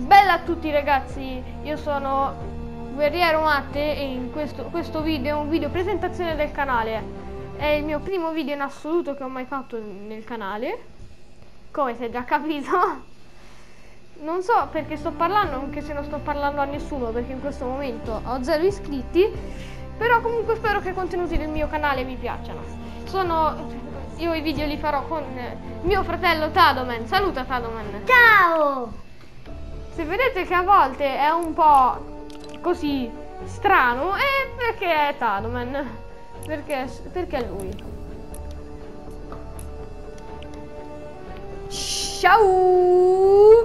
Bella a tutti ragazzi, io sono Guerriero Matte e in questo video è un video presentazione del canale. È il mio primo video in assoluto che ho mai fatto nel canale, come si è già capito. Non so perché sto parlando, anche se non sto parlando a nessuno, perché in questo momento ho 0 iscritti, però comunque spero che i contenuti del mio canale vi piacciono. Io i video li farò con mio fratello Tadoman. Saluta Tadoman. Ciao! Se vedete che a volte è un po' così strano è perché è Tadoman, perché è lui. Ciao!